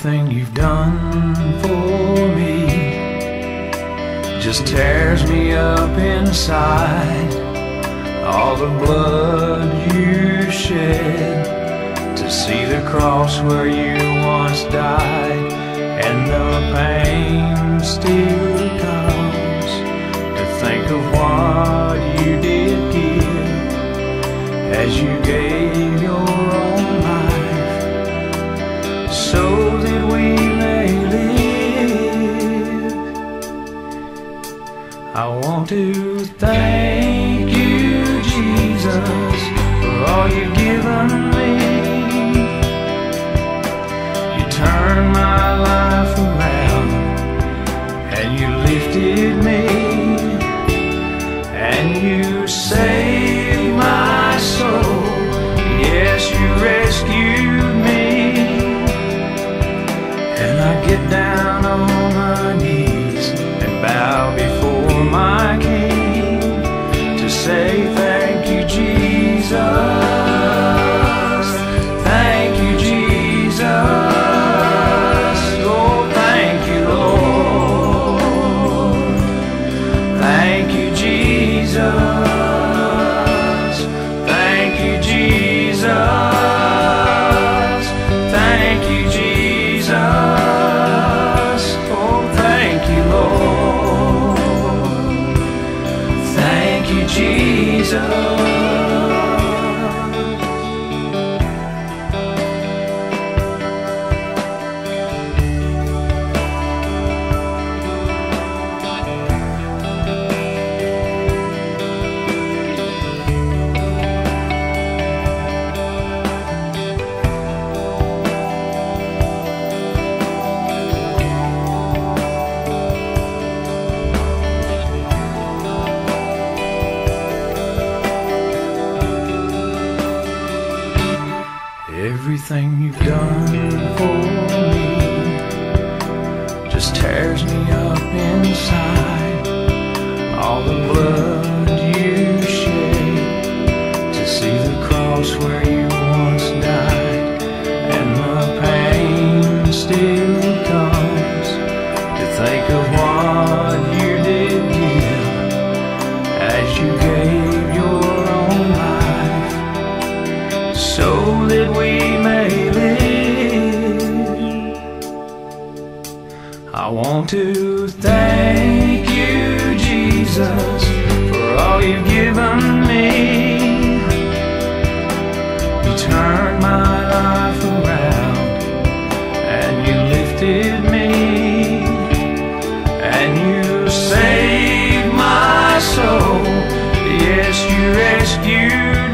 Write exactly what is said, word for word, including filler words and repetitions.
Everything you've done for me just tears me up inside. All the blood you shed to see the cross where you once died, and the pain still comes to think of what you did give as you gave your own life so that we may live. I want to thank you, Jesus, for all you've given me. You turned my life around and you lifted me, and you saved my soul. Yes, you rescued me. And I get down on my knees and bow before my King to say thank you, Jesus. Thank you, Jesus. Oh, thank you, Lord. Thank you, Jesus. Thank you, Jesus. Thank you, Jesus. Oh, thank you, Lord. Thank you, Jesus. Everything you've done for me just tears me up inside. All the blood you shed to see the cross where you once died, and the pain still comes to think of what you did give as you gave your own life so that we may live. I want to thank you, Jesus, for all you've given me. You turned my life around and you lifted me, and you saved my soul. Yes, you rescued